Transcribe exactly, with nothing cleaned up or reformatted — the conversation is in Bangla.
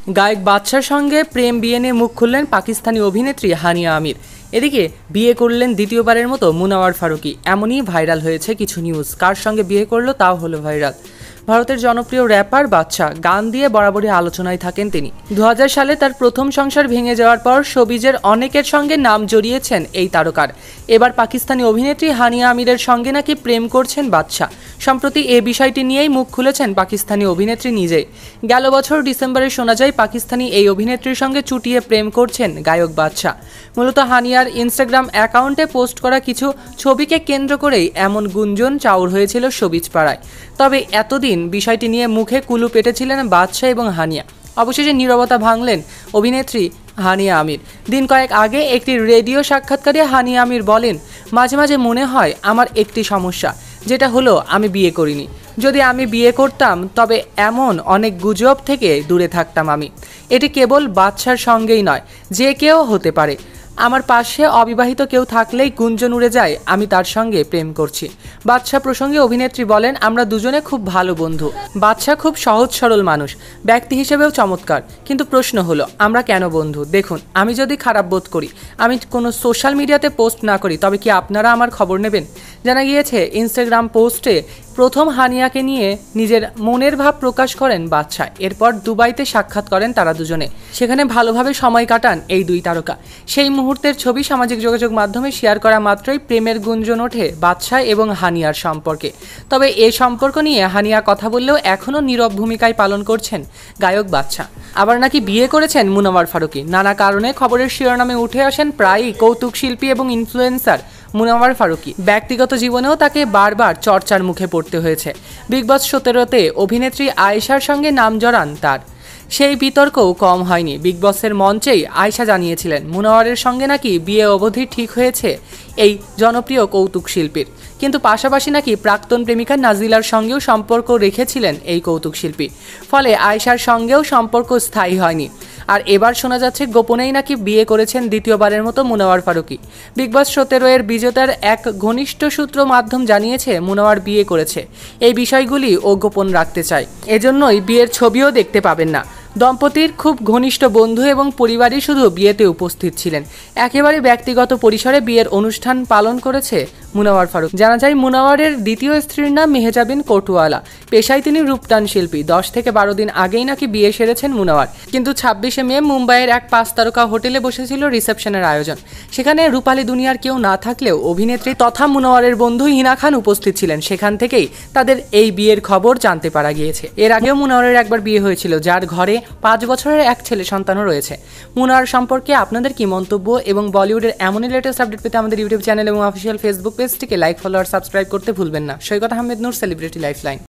গায়ক বাদশার সঙ্গে প্রেম বিয়ে নিয়ে মুখ খুললেন পাকিস্তানি অভিনেত্রী হানিয়া আমির। এদিকে বিয়ে করলেন দ্বিতীয়বারের মতো মুনাওয়ার ফারুকী। এমনই ভাইরাল হয়েছে কিছু নিউজ। কার সঙ্গে বিয়ে করলো তাও হলো ভাইরাল। ভারতের জনপ্রিয় র্যাপার বাদশা গান দিয়ে বরাবরই আলোচনায় থাকেন তিনি। দু হাজার সালে তার প্রথম সংসার ভেঙে যাওয়ার পর শোবিজের অনেকের সঙ্গে নাম জড়িয়েছেন এই তারকার। এবার পাকিস্তানি অভিনেত্রী হানিয়া আমিরের সঙ্গে নাকি প্রেম করছেন বাদশা। সম্প্রতি এ বিষয়টি নিয়েই মুখ খুলেছেন পাকিস্তানি অভিনেত্রী নিজেই। গেল বছর ডিসেম্বরে শোনা যায় পাকিস্তানি এই অভিনেত্রীর সঙ্গে চুটিয়ে প্রেম করছেন গায়ক বাদশা। মূলত হানিয়ার ইনস্টাগ্রাম অ্যাকাউন্টে পোস্ট করা কিছু ছবিকে কেন্দ্র করেই এমন গুঞ্জন চাউর হয়েছিল শোবিজ পাড়ায়। তবে এতদিন বিষয়টি নিয়ে মুখে কুলু পেটেছিলেন বাদশা এবং হানিয়া। অবশেষে নীরবতা ভাঙলেন অভিনেত্রী হানিয়া আমির। দিন কয়েক আগে একটি রেডিও সাক্ষাৎকারে হানিয়া আমির বলেন, মাঝে মাঝে মনে হয় আমার একটি সমস্যা, যেটা হলো আমি বিয়ে করিনি। যদি আমি বিয়ে করতাম তবে এমন অনেক গুজব থেকে দূরে থাকতাম আমি। এটি কেবল বাদশার সঙ্গেই নয়, যে কেউ হতে পারে। আমার পাশে অবিবাহিত কেউ থাকলেই গুঞ্জন উড়ে যায় আমি তার সঙ্গে প্রেম করছি। বাদশা প্রসঙ্গে অভিনেত্রী বলেন, আমরা দুজনে খুব ভালো বন্ধু। বাদশা খুব সহজ সরল মানুষ, ব্যক্তি হিসেবেও চমৎকার। কিন্তু প্রশ্ন হলো আমরা কেন বন্ধু? দেখুন, আমি যদি খারাপ বোধ করি, আমি কোনো সোশ্যাল মিডিয়াতে পোস্ট না করি, তবে কি আপনারা আমার খবর নেবেন? জানা গিয়েছে ইনস্টাগ্রাম পোস্টে প্রথম হানিয়াকে নিয়ে নিজের মনের ভাব প্রকাশ করেন বাদশা। এরপর দুবাইতে সাক্ষাৎ করেন তারা দুজনে। সেখানে ভালোভাবে সময় কাটান এই দুই তারকা। সেই মুহূর্তের ছবি সামাজিক যোগাযোগ মাধ্যমে শেয়ার করা মাত্রই প্রেমের গুঞ্জন ওঠে বাদশা এবং হানিয়ার সম্পর্কে। তবে এই সম্পর্ক নিয়ে হানিয়া কথা বললেও এখনও নীরব ভূমিকায় পালন করছেন গায়ক বাদশা। আবার নাকি বিয়ে করেছেন মুনাওয়ার ফারুকী। নানা কারণে খবরের শিরোনামে উঠে আসেন প্রায়ই কৌতুক শিল্পী এবং ইনফ্লুয়েন্সার মুনাওয়ার ফারুকী। ব্যক্তিগত জীবনেও তাকে বারবার চর্চার মুখে পড়তে হয়েছে। বিগ বস সতেরোতে অভিনেত্রী আয়েশার সঙ্গে নাম জড়ান তার। সেই বিতর্কও কম হয়নি। বিগ বসের মঞ্চেই আয়েশা জানিয়েছিলেন মুনাওয়ারের সঙ্গে নাকি বিয়ে অবধি ঠিক হয়েছে এই জনপ্রিয় কৌতুক শিল্পীর। কিন্তু পাশাপাশি নাকি প্রাক্তন প্রেমিকা নাজিলার সঙ্গেও সম্পর্ক রেখেছিলেন এই কৌতুক শিল্পী। ফলে আয়েশার সঙ্গেও সম্পর্ক স্থায়ী হয়নি। আর এবার শোনা যাচ্ছে গোপনেই নাকি বিয়ে করেছেন দ্বিতীয়বারের মতো মুনাওয়ার ফারুকী। বিগ বস সতেরো এর বিজেতার এক ঘনিষ্ঠ সূত্র মাধ্যম জানিয়েছে মুনাওয়ার বিয়ে করেছে। এই বিষয়গুলি ও গোপন রাখতে চায়, এজন্যই বিয়ের ছবিও দেখতে পাবেন না। দম্পতির খুব ঘনিষ্ঠ বন্ধু এবং পরিবারই শুধু বিয়েতে উপস্থিত ছিলেন। একেবারে ব্যক্তিগত পরিসরে বিয়ের অনুষ্ঠান পালন করেছে মুনাওয়ার ফারুক। জানা যায় মুনাওয়ারের দ্বিতীয় স্ত্রীর নাম মেহজাবিন কোটওয়ালা। পেশায় তিনি রূপটান শিল্পী। দশ থেকে বারো দিন আগেই নাকি বিয়ে সেরেছেন মুনাওয়ার। কিন্তু ছাব্বিশে মে মুম্বাইয়ের এক পাঁচ তারকা হোটেলে বসেছিল রিসেপশনের আয়োজন। সেখানে রূপালী দুনিয়ার কেউ না থাকলেও অভিনেত্রী তথা মুনাওয়ারের বন্ধু হিনা খান উপস্থিত ছিলেন। সেখান থেকেই তাদের এই বিয়ের খবর জানতে পারা গিয়েছে। এর আগেও মুনাওয়ারের একবার বিয়ে হয়েছিল, যার ঘরে পাঁচ বছরের এক ছেলে সন্তানও রয়েছে। মুনাওয়ার সম্পর্কে আপনাদের কি মন্তব্য? এবং বলিউডের এমনই লেটেস্ট আপডেট পেতে আমাদের ইউটিউব চ্যানেল এবং অফিসিয়াল ফেসবুক পেজটিকে লাইক, ফলো আর সাবস্ক্রাইব করতে ভুলবেন না। Saikat Ahmed Noor, celebrity lifeline.